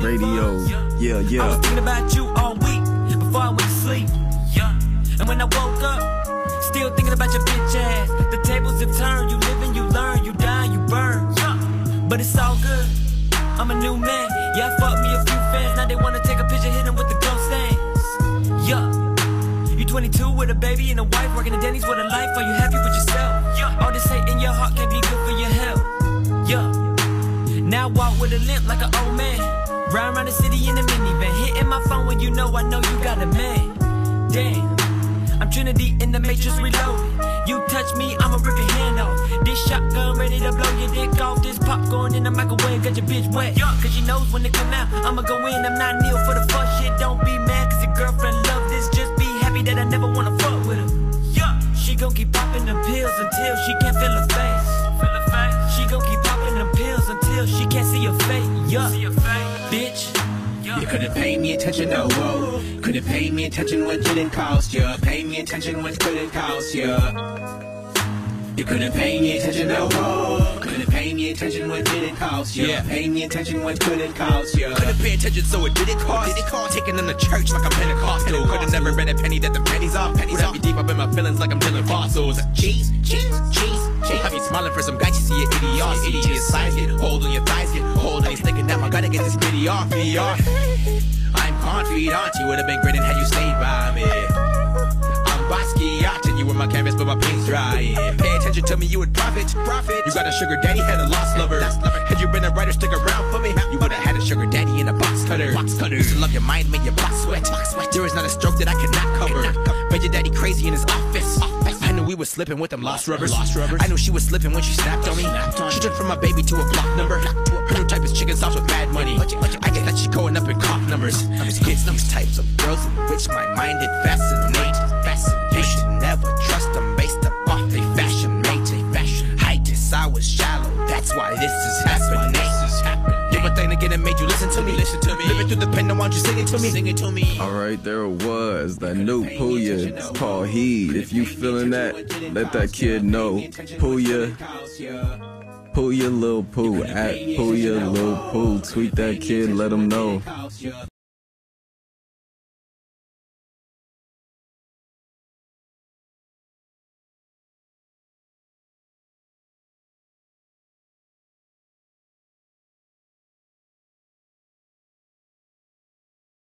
radio. Yeah, yeah. I was thinking about you all week before I went to sleep. And when I woke up, still thinking about your bitch ass. The tables have turned, you live and you learn, you die and you burn. But it's all good, I'm a new man. Yeah, I fucked me a few fans, now they wanna take a picture, hit them with the ghost stains. You 22 with a baby and a wife, working at Denny's with a life. Are you happy with yourself? All this hate in your heart can't be good for your health. Now I walk with a limp like an old man, ride around the city in a minivan, hitting my phone when you know you got a man. Damn, I'm Trinity in the Matrix reloaded. You touch me, I'ma rip your hand off. This shotgun ready to blow your dick off. This popcorn in the microwave got your bitch wet. Cause she knows when it come out, I'ma go in. I'm not Neil for the fuck shit. Don't be mad cause your girlfriend love this. Just be happy that I never wanna fuck with her. She gon' keep popping them pills until she can't feel her face. She gon' keep popping them pills until she can't see your face. Bitch. You couldn't pay me attention, no. Couldn't pay me attention when didn't cost you. Pay me attention when couldn't cost you. You couldn't pay me attention, no. Couldn't pay me attention when didn't cost you. Pay me attention when couldn't cost you. Couldn't pay attention, so it didn't cost. Taking them to church like I'm Pentecostal. Could've never read a penny that the pennies off. Would I be deep up in my feelings like I'm dealing fossils? Cheese. I be smiling for some guys, you see your idiocy. Your size get hold on your thighs, get hold on. He's thinking that I gotta get this bitty off me. I'm confident you would've been great and had you stayed by me. I'm Basquiat and you were my canvas but my paint's dry. Pay attention to me, you would profit. You got a sugar daddy, had a lost lover. Had you been a writer, stick around for me. You would've had a sugar daddy and a box cutter. Used to love your mind, made your box sweat. There is not a stroke that I could not cover. Made your daddy crazy in his office. I knew we was slipping with them lost rubbers. I knew she was slipping when she snapped on me. She turned from my baby to a block number. Her new type is chicken sauce with mad money. I get that she going up in cock numbers. It's these types of girls in which my mind it fascinate. You should never trust them based up off they fashion mate. Height is I was shallow, that's why this is happening. Yeah, but then again it made you listen to me. Living through the pen, now why don't you sing it to me? Alright, there it was, that new Pouya. It's called Heed. If you feeling that, let that kid know. Pouya Lil Pooh, at Pouya Lil Pooh. Tweet that kid, let him know.